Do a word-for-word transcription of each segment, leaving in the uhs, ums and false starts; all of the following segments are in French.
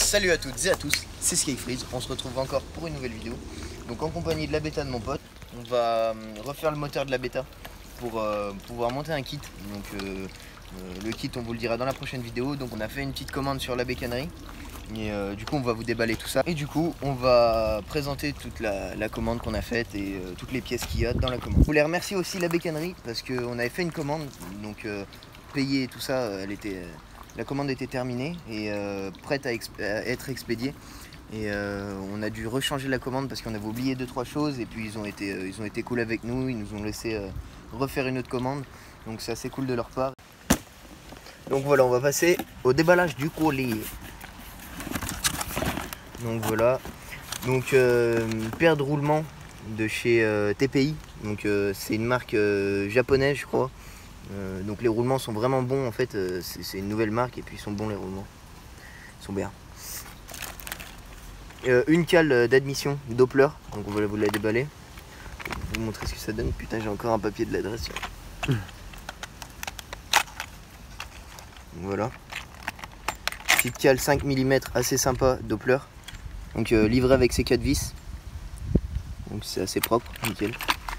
Salut à toutes et à tous, c'est Skyfreeze, on se retrouve encore pour une nouvelle vidéo. Donc en compagnie de la bêta de mon pote, on va refaire le moteur de la bêta pour euh, pouvoir monter un kit. Donc euh, euh, le kit on vous le dira dans la prochaine vidéo. Donc on a fait une petite commande sur la bécannerie et euh, du coup on va vous déballer tout ça. Et du coup on va présenter toute la, la commande qu'on a faite et euh, toutes les pièces qu'il y a dans la commande. Je voulais remercier aussi la bécannerie parce qu'on avait fait une commande, donc euh, payée et tout ça, elle était... Euh, La commande était terminée et euh, prête à, à être expédiée. Et euh, on a dû rechanger la commande parce qu'on avait oublié deux trois choses. Et puis ils ont été, euh, ils ont été cool avec nous, ils nous ont laissé euh, refaire une autre commande. Donc c'est assez cool de leur part. Donc voilà, on va passer au déballage du colis. Donc voilà. Donc euh, paire de roulements de chez euh, T P I. Donc euh, c'est une marque euh, japonaise je crois. Euh, donc les roulements sont vraiment bons en fait, euh, c'est une nouvelle marque et puis ils sont bons les roulements, ils sont bien. Euh, une cale d'admission Doppler, donc on va vous la déballer, je vais vous montrer ce que ça donne. Putain, j'ai encore un papier de l'adresse. Mmh. Voilà, petite cale cinq millimètres assez sympa Doppler, donc euh, livré avec ses quatre vis, donc c'est assez propre, nickel.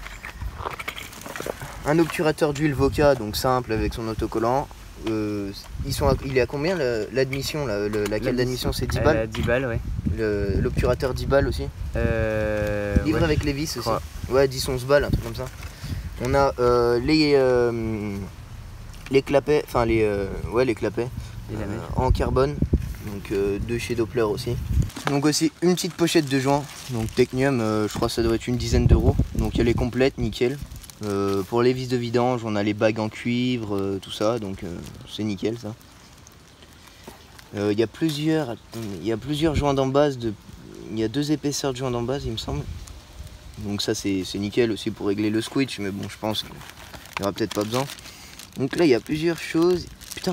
Un obturateur d'huile Voca, donc simple avec son autocollant. Euh, ils sont à, il est à combien l'admission la, la, la cale d'admission? C'est dix balles euh, dix balles, ouais. L'obturateur dix balles aussi. Euh, Livré ouais, avec les vis aussi. Crois. Ouais, dix onze balles, un truc comme ça. On a euh, les, euh, les clapets, enfin les, euh, ouais, les clapets euh, en carbone, donc euh, de chez Doppler aussi. Donc aussi une petite pochette de joint, donc Technium, euh, je crois que ça doit être une dizaine d'euros. Donc elle est complète, nickel. Euh, pour les vis de vidange, on a les bagues en cuivre, euh, tout ça, donc euh, c'est nickel ça. Il euh, y a plusieurs, il y a plusieurs joints d'embase, de, il y a deux épaisseurs de joints d'embase, il me semble. Donc ça c'est nickel aussi pour régler le squitch, mais bon, je pense qu'il n'y aura peut-être pas besoin. Donc là il y a plusieurs choses. Putain,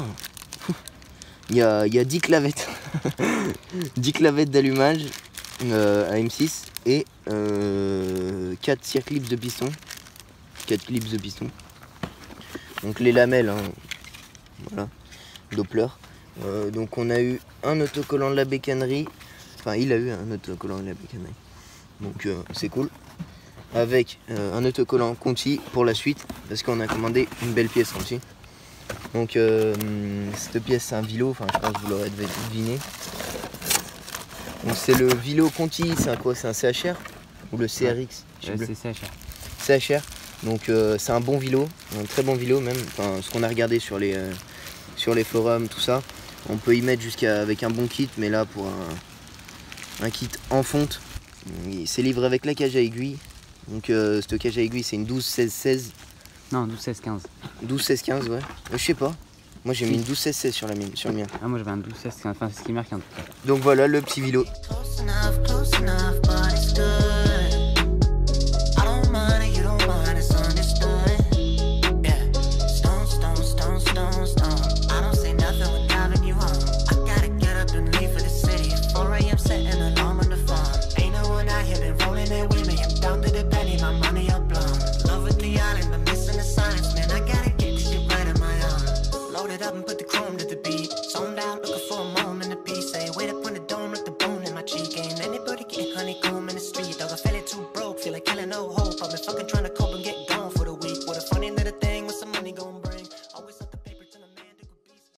il y a, y a dix clavettes, dix clavettes d'allumage euh, à M six et euh, quatre circlips de piston. quatre clips de piston. Donc les lamelles, hein. Voilà, Doppler. Euh, donc on a eu un autocollant de la bécannerie. Enfin, il a eu un autocollant de la bécannerie. Donc euh, c'est cool. Avec euh, un autocollant Conti pour la suite, parce qu'on a commandé une belle pièce aussi. Donc euh, cette pièce c'est un Vilo, enfin je pense que vous l'aurez deviné. Donc c'est le Vilo Conti, c'est un quoi? C'est un C H R ou le C R X? Ouais, c'est C H R. C H R. Donc euh, c'est un bon vélo, un très bon vélo même, enfin, ce qu'on a regardé sur les, euh, sur les forums, tout ça. On peut y mettre jusqu'à avec un bon kit, mais là pour un, un kit en fonte, c'est livré avec la cage à aiguille. Donc euh, cette cage à aiguille c'est une douze seize seize. Non, douze seize quinze. douze seize quinze, ouais. Euh, je sais pas. Moi j'ai mis une douze seize seize sur, la mienne, sur le mien. Ah, moi j'avais un douze seize quinze, enfin c'est ce qui marque en tout cas. Donc voilà le petit vélo. Honeycomb in the street, dog, I feel it too broke, feel like killing no hope. I've been fucking trying to cope and get